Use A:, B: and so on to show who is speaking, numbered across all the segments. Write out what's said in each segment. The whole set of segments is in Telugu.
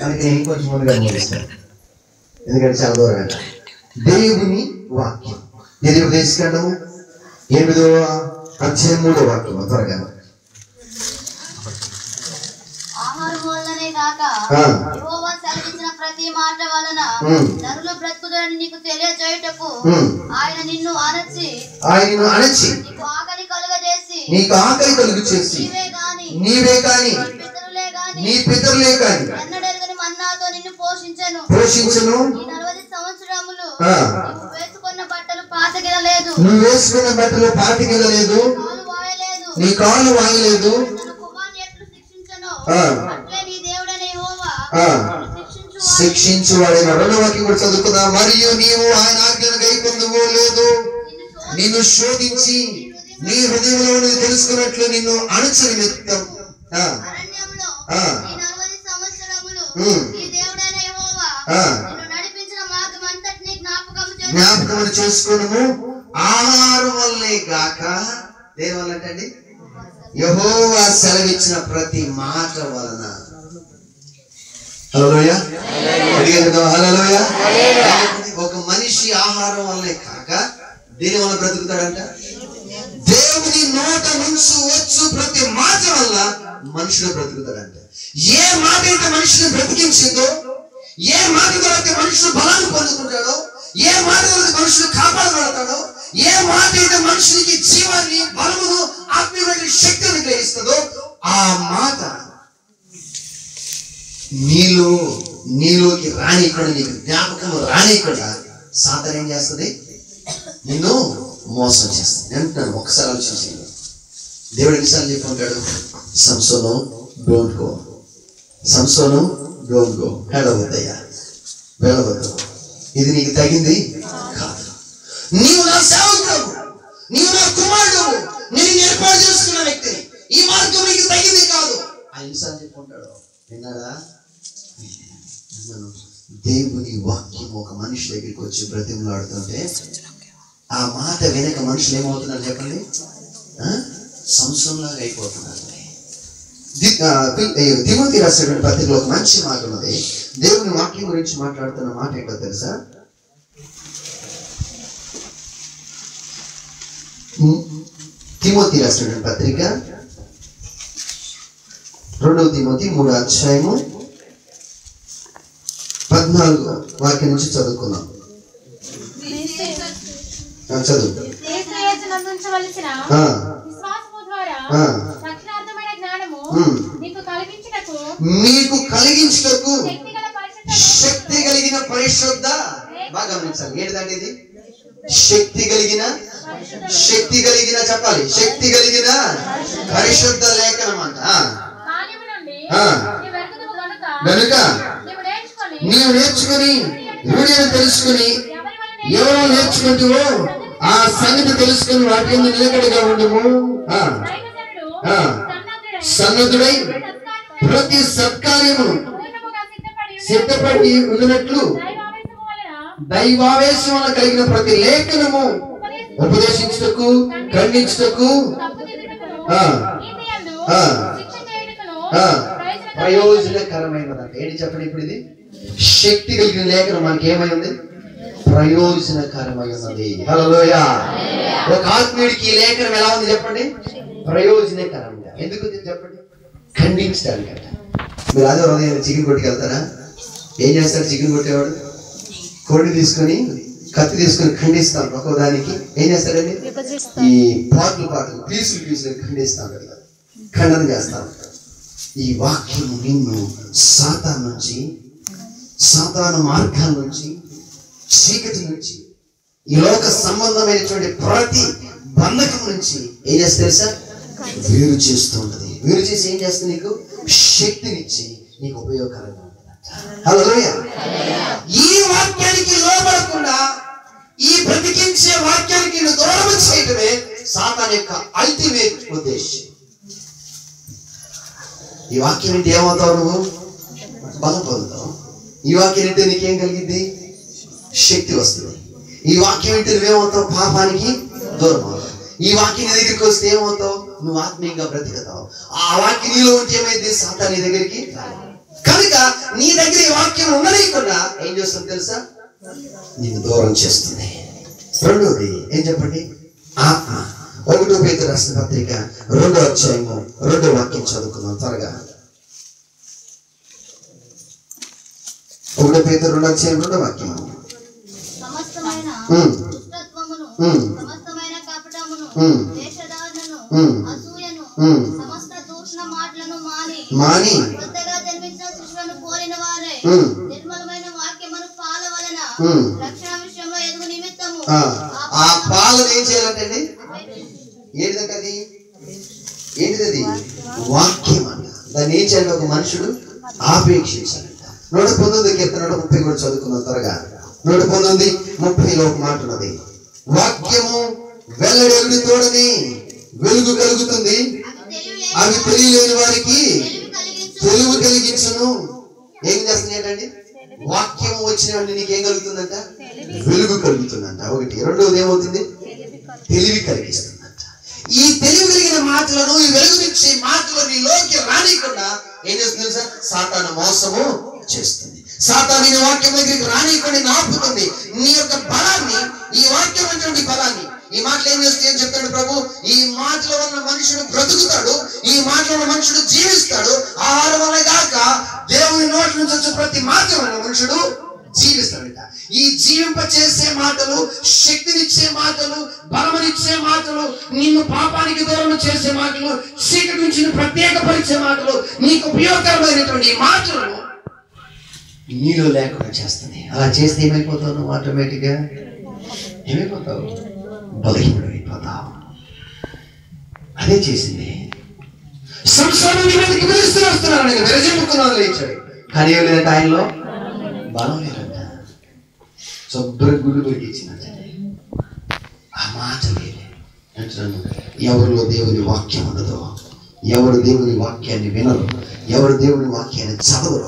A: అందుకే ఇంకొంచెం ముందుగా ముగిస్తాను, ఎందుకంటే చాలా దూరం వెళ్ళాలి. దేవుని వాక్యం ఉపదేశకాండము 8వ అధ్యాయం 3వ వాక్యం త్వరగా.
B: ప్రతి మాట వలన నరుల బ్రతుకుదని నీకు తెలియజేయుటకు ఆయన నిన్ను అణచి నీకు ఆకలి కలుగజేసి
A: నీవే గాని నీ పితరులే గాని
B: ఎన్నడెరుగని మన్నాతో నిన్ను పోషించెను. ఈ 40 సంవత్సరములు నువ్వు వేసుకున్న బట్టలు పాతగిలలేదు,
A: నీ కాలు వాయలేదు.
B: తన కుమారుని ఎట్లు శిక్షించెనో అట్లే నీ దేవుడైన యెహోవా
A: శిక్షించువాడైన. 2వ వాక్యం కూడా చదువుకుందా. మరియు నీవు ఆయన ఆజ్ఞను గైకొందువో లేదో నిన్ను శోధించి నీ హృదయంలో నువ్వు తెలుసుకున్నట్లు నిన్ను అణచు నిమిత్తం
B: అరణ్యములో ఈ 40 సంవత్సరములు నీ దేవుడైన యెహోవా నిన్ను నడిపించిన మార్గమంతటిని జ్ఞాపకము
A: చేసుకొనుము. ఆహారం వల్లే గాక దేని వల్ల అంటండి? యెహోవా సెలవిచ్చిన ప్రతి మాట వలన. హల్లెలూయా, హల్లెలూయా. ఒక మనిషి ఆహారం వల్లే కాక దేని వల్ల బ్రతుకుతాడంట? దేవుని నోట నుంచి వచ్చు ప్రతి మాట వల్ల మనుషులు బ్రతుకుతాడంట. ఏ మాట అయితే మనిషిని బ్రతికించిందో, ఏ మాట ద్వారా మనుషులు బలాన్ని పొందుకుంటాడో, ఏ మాట ద్వారా మనుషులు కాపాడబడతాడో, ఏ మాట అయితే మనుషునికి జీవాన్ని, బలమును, ఆత్మీయమైన శక్తిని గ్రహిస్తుందో ఆ మాట నీలోకి రానికుండా, నీకు జ్ఞాపకం రానికుండా సాతాను ఏం చేస్తుంది? నిన్ను మోసం చేస్తుంది. అంటున్నాను, ఒకసారి ఆలోచించండి. దేవుడు ఎన్నిసార్లు చెప్పుకుంటాడు? Samson don't go, Samson don't go, వెళ్ళవద్దయ్యా, వెళ్ళవద్దు, ఇది నీకు తగింది కాదు. నీవు నా సేవకుడు, నీవు నా కుమారుడు, నేను ఏర్పాటు చేసుకున్న వ్యక్తిని, ఈ మార్గం నీకు తగింది కాదు. ఎన్నిసార్లు చెప్పుకుంటాడు? విన్నాడా? దేవుని వాక్యం ఒక మనిషి దగ్గరికి వచ్చి బ్రతిమలాడుతుంటే ఆ మాట వెనక మనుషులు ఏమవుతున్నారు చెప్పండి? సంసోనులాగా అయిపోతున్నారు. తిమోతి రాసినటువంటి పత్రికలో ఒక మంచి మాట ఉన్నది. దేవుని వాక్యం గురించి మాట్లాడుతున్న మాట ఏంటో తెలుసా? తిమోతి రాసినటువంటి పత్రిక 2వ తిమోతి 3వ అధ్యాయము 14వ వాక్యం నుంచి చదువుకున్నాం. చదువు. మీకు కలిగించుటకు శక్తి కలిగిన పరిశుద్ధ, బాగా గమనించాలి, ఏంటిదండి ఇది? శక్తి కలిగిన చెప్పాలి, శక్తి కలిగిన పరిశుద్ధ లేఖనం అంట. కనుక నీవు నేర్చుకుని రూఢిని తెలుసుకుని ఎవరో నేర్చుకుంటూ ఆ సంగతి తెలుసుకుని వాటి నిలకడగా ఉండము. సన్నద్ధుడై ప్రతి సత్కార్యమును సిద్ధపడి ఉండినట్లు దైవావేశం వల్ల కలిగిన ప్రతి లేఖనము ఉపదేశించుటకు, ఖండించుటకు, ప్రయోజనకరమైనదంట. ఏంటి చెప్పండి? ఇప్పుడు ఇది శక్తి కలిగిన లేఖనం మనకి ఏమై ఉంది? ప్రయోజనకరమై ఉన్నది. హల్లెలూయా. ఒక ఆత్మీయుడికి ఈ లేఖనం ఎలా ఉంది చెప్పండి? ప్రయోజనకరంగా. ఎందుకు చెప్పండి? ఖండించడానికంట. మీరు అదే ఉదయం చికెన్ కొట్టుకు వెళ్తారా? ఏం చేస్తారు? చికెన్ కొట్టేవాడు కోడి తీసుకుని, కత్తి తీసుకుని ఖండిస్తాం. ఒక్కో దానికి ఏం చేస్తారండి? ఈ పాటలు పీసులు ఖండిస్తాం కదా, ఖండన చేస్తాం. ఈ వాక్యం నిన్ను సాతాను మార్గాల నుంచి, చీకటి నుంచి, ఈ లోక సంబంధమైనటువంటి ప్రతి బంధకం నుంచి ఏం చేస్తే సార్? వేరు చేస్తూ ఉంటది. వేరు చేసి ఏం చేస్తుంది? నీకు శక్తినిచ్చి నీకు ఉపయోగకరంగా ఉంటుంది. హల్లెలూయా. ఈ వాక్యానికి లోబడకుండా ఈ బ్రతికించే వాక్యానికి దూరం చేయటమే సాతాను యొక్క అల్టిమేట్ ఉద్దేశం. ఈ వాక్యం ఏంటి? ఏమవుతావు నువ్వు? బలం పొందుతావు. ఈ వాక్యం ఏంటి? నీకేం కలిగింది? శక్తి వస్తుంది. ఈ వాక్యం ఏంటి? నువ్వేమవుతావు? పాపానికి దూరం అవుతావు. ఈ వాక్యం నీ దగ్గరికి వస్తే ఏమవుతావు? నువ్వు ఆత్మీయంగా బ్రతుకుతావు. ఆ వాక్యం నీలో ఉంటే ఏమైంది? సాతాను నీ దగ్గరికి కనుక నీ దగ్గర ఈ వాక్యం ఉండలేకుండా ఏం చేస్తుంది తెలుసా? నిన్ను దూరం చేస్తుంది. రెండోది ఏం చెప్పండి? ఆత్మ. 1 పేతురు రాసిన పత్రిక 2వ అధ్యాయము 2వ వాక్యం చదువుకుందాం త్వరగా. 1 పేతురు 2వ అధ్యాయం 2వ వాక్యం.
B: సమస్తమైన దుష్టత్వమును, సమస్తమైన కపటమును, దేశదారులను, అసూయను, సమస్త దూషణ మాటలను మాని కొత్తగా జన్మించిన శిశువును పోలిన వారే నిర్మలమైన వాక్యమును పాల వలన రక్షణ విషయంలో ఎదుగు నిమిత్తము
A: ఆ పాలను ఏం చేయాలంటే ఏంటిదంటే ఏంటిది? వాక్యం అన్న. దాన్ని ఏం చేయాలి? ఒక మనుషుడు ఆపేక్షించాలంట. 119 కీర్తన 130 కూడా చదువుకున్నాం త్వరగా. 119:30 ఒక మాట ఉన్నది. వాక్యము వెల్లడి తోడని వెలుగు కలుగుతుంది, అవి తెలియలేని వారికి తెలివి కలిగించును. ఏం చేస్తుంది ఏంటండి? వాక్యం వచ్చిన వెంటనే నీకేం కలుగుతుందంట? వెలుగు కలుగుతుందంట. ఒకటి. రెండవది ఏమవుతుంది? తెలివి కలిగిస్తుందంట. ఈ తెలివి కలిగిన మాటలను, ఈ వెలుగునిచ్చే మాటలు నీలోకి రానికుండా ఏం చేస్తుంది తెలుసా? సాతాను మోసము చేస్తుంది. సాతాను నీ వాక్యం దగ్గరికి రానికుండా ఆపుతుంది. నీ యొక్క బలాన్ని, ఈ వాక్యం అంటే బలాన్ని, ఈ మాటలు ఏం చేస్తే ఏం చెప్తాడు ప్రభు? ఈ మాటల వల్ల మనుషుడు బ్రతుకుతాడు, ఈ మాటల వల్ల మనుషుడు జీవిస్తాడు. ఆహారం వల్ల కాక దేవుని నోటి నుంచి వచ్చే ప్రతి మాట వల్ల మనుషుడు జీవిస్తాడట. ఈ జీవింప చేసే మాటలు, శక్తినిచ్చే మాటలు, బలమనిచ్చే మాటలు, నిన్ను పాపానికి దూరం చేసే మాటలు, చీకటి నుంచి ప్రత్యేకపరిచే మాటలు, నీకు ఉపయోగకరమైనటువంటి మాటలను నీలో లేకుండా చేస్తుంది. అలా చేస్తే ఏమైపోతావు? నువ్వు ఆటోమేటిక్గా ఏమైపోతావు? బలహీనుడైపోతావు. అదే చేసింది. సంసారం మీదకి పిలుస్తూ వస్తున్నాడు, విరజిమ్ముకున్నాను లేచాడు. కానీ ఏం లేదంటే ఆయనలో బలం లేదంట. శుభ్రం గుడి దొరికించిందంటే ఆ మాట లేదు అంటున్నాను. ఎవరిలో దేవుని వాక్యం ఉండదో, ఎవరు దేవుని వాక్యాన్ని వినరు, ఎవరు దేవుని వాక్యాన్ని చదవరు,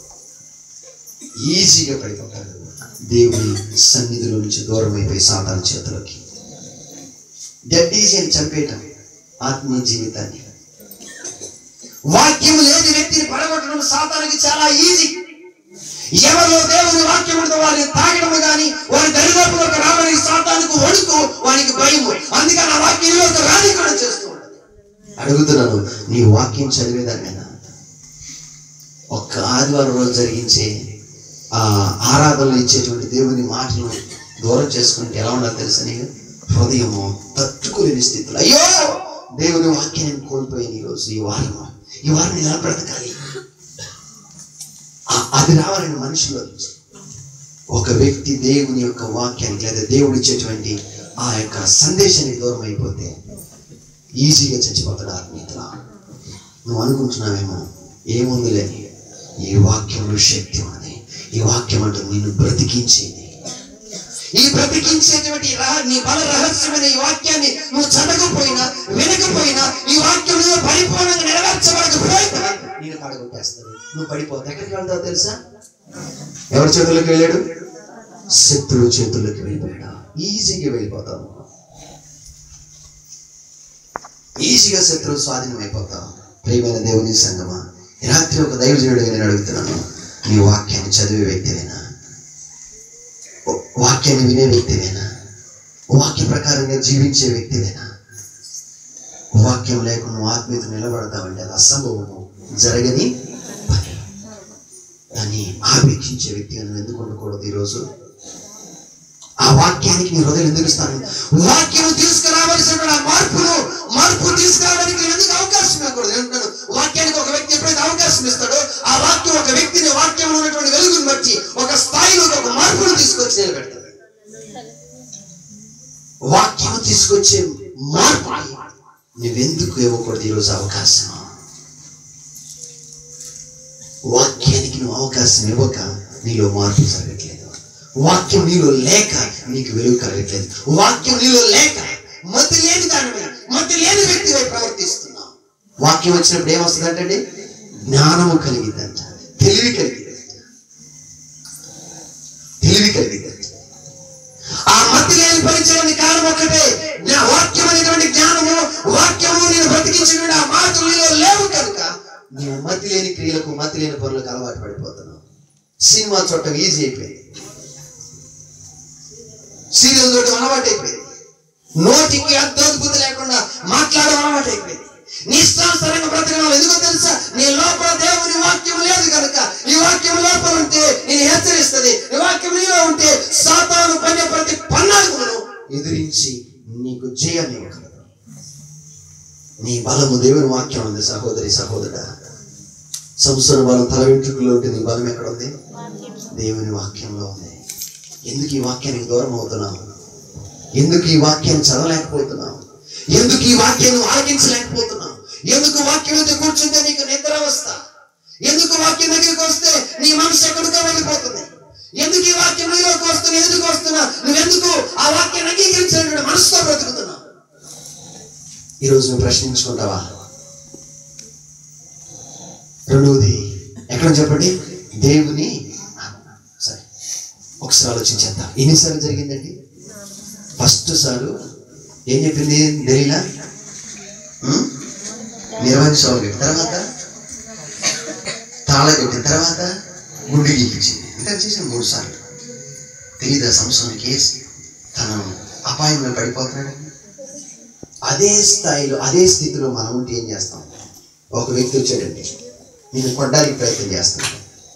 A: ఈజీగా పడిపోతారు. దేవుని సన్నిధిలో నుంచి దూరం అయిపోయి సాతాను చేతులకి. డెడ్ ఈజీ అని చంపేయటం ఆత్మీయ జీవితాన్ని. వాక్యం లేని వ్యక్తిని పడగొట్టడం సాతానికి చాలా ఈజీ. ఎవరిలో దేవుని వాక్యం ఉందో వారిని తాగడం కానీ, వారి దరిదాపులోకి రావడానికి సాతానికి వణుకు, వానికి భయము. అందుకని ఆ వాక్యంలోకి రాని కూడా చేస్తూ ఉండదు. అడుగుతున్నాను, నీ వాక్యం చదివేదాన్ని ఒక్క ఆదివారం రోజు జరిగించే ఆ ఆరాధనలు ఇచ్చేటువంటి దేవుని మాటలను దూరం చేసుకుంటే ఎలా ఉండాలి తెలుసా? నీకు హృదయము తట్టుకోలేని స్థితిలో, అయ్యో దేవుని వాక్యాన్ని కోల్పోయాను ఈరోజు, ఈ వారం ఎలా బ్రతకాలి? అది రావాలని మనుషులు. ఒక వ్యక్తి దేవుని యొక్క వాక్యానికి లేదా దేవుడు ఇచ్చేటువంటి ఆ యొక్క సందేశానికి దూరం అయిపోతే ఈజీగా చచ్చిపోతాడు ఆత్మీయతలో. నువ్వు అనుకుంటున్నావేమో ఏముందిలే, ఈ వాక్యంలో శక్తి ఉన్నది. ఈ వాక్యం అంటూ నిన్ను బ్రతికించేది. ఈ బ్రతికించేటువంటి నీ బల రహస్యమైన ఈ వాక్యాన్ని నువ్వు చదవకపోయినా, వినకపోయినా, ఈ వాక్యం పరిపూర్ణంగా నెరవేర్చబడకపోయినా నేను పడగొట్టేస్తుంది. నువ్వు పడిపోతే ఎక్కడికి వెళ్తావు తెలుసా? ఎవరి చేతుల్లోకి వెళ్ళాడు? శత్రువు చేతుల్లోకి వెళ్ళిపోయాడు. ఈజీగా వెళ్ళిపోతావు, ఈజీగా శత్రువు స్వాధీనం అయిపోతావు. ప్రియమైన దేవుని సంగమా, రాత్రి ఒక దైవజనుడిగా నేను అడుగుతున్నాను, నీ వాక్యాన్ని చదివే వ్యక్తివేనా? వాక్యాన్ని వినే వ్యక్తివేనా? వాక్య ప్రకారంగా జీవించే వ్యక్తివేనా? వాక్యం లేకుండా నువ్వు ఆత్మీయత నిలబడతావంటే అది అసంభవము, జరగని పని. దాన్ని ఆపేక్షించే వ్యక్తిగా నువ్వు ఎందుకు ఉండకూడదు? ఈరోజు ఆ వాక్యానికి నీ హృదయం ఎందుకు ఇస్తాను? వాక్యం తీసుకురావాల్సిన మార్పు తీసుకురావడానికి ఎందుకు అవకాశం ఇవ్వకూడదు? అంటున్నాను, వాక్యానికి ఒక వ్యక్తి ఎప్పుడైతే అవకాశం ఇస్తాడో ఆ వాక్యం ఒక వ్యక్తిని వాక్యంలో ఉన్నటువంటి వెలుగుని బట్టి ఒక స్థాయిలో ఒక మార్పును తీసుకొచ్చి నిలబెడతాడు. వాక్యం తీసుకొచ్చే మార్పు నువ్వెందుకు ఇవ్వకూడదు ఈరోజు అవకాశం? వాక్యానికి నువ్వు అవకాశం ఇవ్వక నీలో మార్పు జరగట్లేదు. వాక్యం నీలో లేక నీకు వెలుగు కలగట్లేదు. వాక్యం నీలో లేక మతి లేని దాని మతి లేని వ్యక్తిగా ప్రవర్తిస్తున్నావు. వాక్యం వచ్చినప్పుడు ఏమొస్తుందంటే జ్ఞానము కలిగిద్దంట, తెలివి కలిగిద్దంట. ఆ మతి లేని పరిచయానికి కారణం ఒక్కటే, వాక్యం అనేటువంటి జ్ఞానము, వాక్యము నేను బ్రతికించిన ఆ మాటలు నీలో లేవు కనుక నువ్వు మతి లేని క్రియలకు, మతి లేని పనులకు అలవాటు పడిపోతున్నావు. సినిమా చూడటం ఈజీ అయిపోయింది, సీరియల్ చూడటం అలవాటు అయిపోయింది, నోటికి అర్థోద్భుతి లేకుండా మాట్లాడడం అలవాటు అయిపోయింది. నీ ఇష్టానుసారంగా బ్రతకడం. ఎందుకో తెలుసా? నీ లోపల దేవుని వాక్యం లేదు కనుక. ఈ వాక్యం లోపల ఉంటే నేను హెచ్చరిస్తుంది. ఈ వాక్యం నీలో ఉంటే సాతాను పనే ప్రతి పన్నాగులను ఎదిరించి నీకు జయాన్ని ఇవ్వగలదు. నీ బలము దేవుని వాక్యం ఉంది సహోదరి, సహోదరుడా. సంవత్సరం బలం తల వెంట్రుకలో ఉంటే నీ బలం ఎక్కడ ఉంది? దేవుని వాక్యంలో ఉంది. ఎందుకు ఈ వాక్యానికి దూరం అవుతున్నావు? ఎందుకు ఈ వాక్యాన్ని చదవలేకపోతున్నావు? ఎందుకు ఈ వాక్యాన్ని ఆలకించలేకపోతున్నావు? ఎందుకు వాక్యం మీద కూర్చుంటే నీకు నిద్ర వస్తా? ఎందుకు వాక్యం దగ్గరికి వస్తే నీ మనసు ఎక్కడికో వెళ్ళిపోతుంది? ఎందుకు ఈ వాక్యం నీలోకి వస్తున్నా? ఎందుకు వస్తున్నా? నువ్వెందుకు ఆ వాక్యాన్ని అంగీకరించినటువంటి మనసుతో బ్రతుకుతున్నావు? ఈరోజు నువ్వు ప్రశ్నించుకుంటావా? రెండవది ఎక్కడ చెప్పండి? దేవుని. సరే, ఒకసారి ఆలోచించేద్దాం. ఎన్నిసార్లు జరిగిందండి? ఫస్ట్ సారు ఏం చెప్పింది దెలీలా? నిర్వహించాలి. తర్వాత తాళ కట్టిన తర్వాత గుండె గీపించింది. ఇంకా చేసిన 3 సార్లు. తెలీదా సంవత్సరానికి తను అపాయంలో పడిపోతున్నాడు? అదే స్థాయిలో, అదే స్థితిలో మనం ఉంటే ఏం చేస్తాం? ఒక వ్యక్తి వచ్చాడండి, నేను కొట్టడానికి ప్రయత్నం చేస్తున్నాను,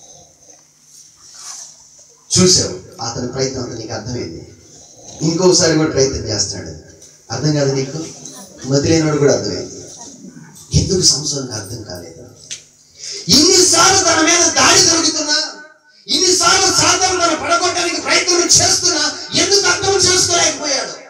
A: చూసావు, అతని ప్రయత్నం అంతా నీకు అర్థమైంది. ఇంకోసారి కూడా ప్రయత్నం చేస్తున్నాడు, అర్థం కాదు నీకు? మతిలేనివాడు కూడా అర్థమైంది. ఎందుకు సంవత్సరానికి అర్థం కాలేదు? ఇన్నిసార్లు తన మీద దాడి జరుగుతున్నా, ఇన్నిసార్లు సాధారణ తన పడగొట్టడానికి ప్రయత్నం చేస్తున్నా ఎందుకు అర్థం చేసుకోలేకపోయాడు?